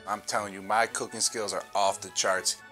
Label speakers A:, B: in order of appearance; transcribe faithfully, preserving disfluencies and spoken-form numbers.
A: I'm telling you, my cooking skills are off the charts.